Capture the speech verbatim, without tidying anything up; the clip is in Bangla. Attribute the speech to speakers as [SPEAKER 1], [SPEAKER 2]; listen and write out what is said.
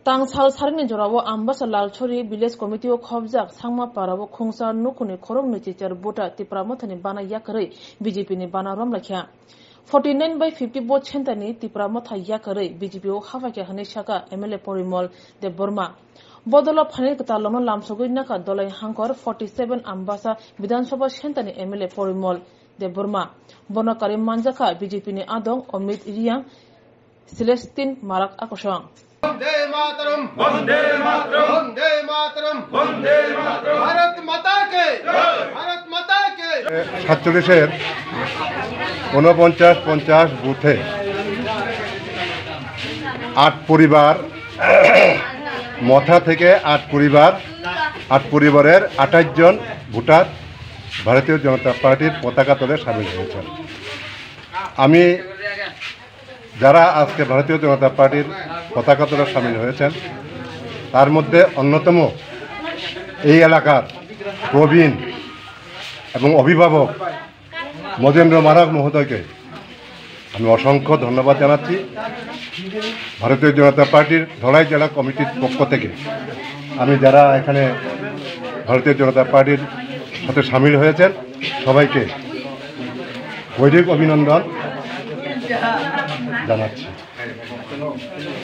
[SPEAKER 1] Tang sal sarini jorabo ambasa lalchori village committee o khobjak sangma parabo khungsar nukuni khorong ni teacher bota tipramothani bana yakare B J P ni bana rom lakhya forty-nine by fifty vote chentani tipramotha yakare B J P o hafakya hane shaka M L A Porimol de Burma Bodolo Phanil Katalono Lamsogui Naka Dolai Hankor forty-seven ambasa Vidhan Sabha chentani M L A Porimol de Burma Bonakari Manjaka B J P ni adong Omid Riyang Celestine Marak Akosang
[SPEAKER 2] Vande Mataram Vande Mataram Vande Mataram Vande Mataram Bharat माता के भारत माता के
[SPEAKER 3] সাতচল্লিশের ঊনপঞ্চাশ পঞ্চাশ বুথে আট পরিবার মথা থেকে আট পরিবার আট পরিবারের আঠাশ জন ভোটার ভারতীয় জনতা পার্টির পতাকা তলে সামিল হয়েছেন। আমি যারা আজকে ভারতীয় জনতা পার্টির পতাকা তলে সামিল হয়েছেন তার মধ্যে অন্যতম এই এলাকার প্রবীণ এবং অভিভাবক মজেন্দ্র মারাক মহোদয়কে আমি অসংখ্য ধন্যবাদ জানাচ্ছি। ভারতীয় জনতা পার্টির ধলাই জেলা কমিটির পক্ষ থেকে আমি যারা এখানে ভারতীয় জনতা পার্টির সাথে সামিল হয়েছেন সবাইকে বৈদিক অভিনন্দন জানাচ্ছি।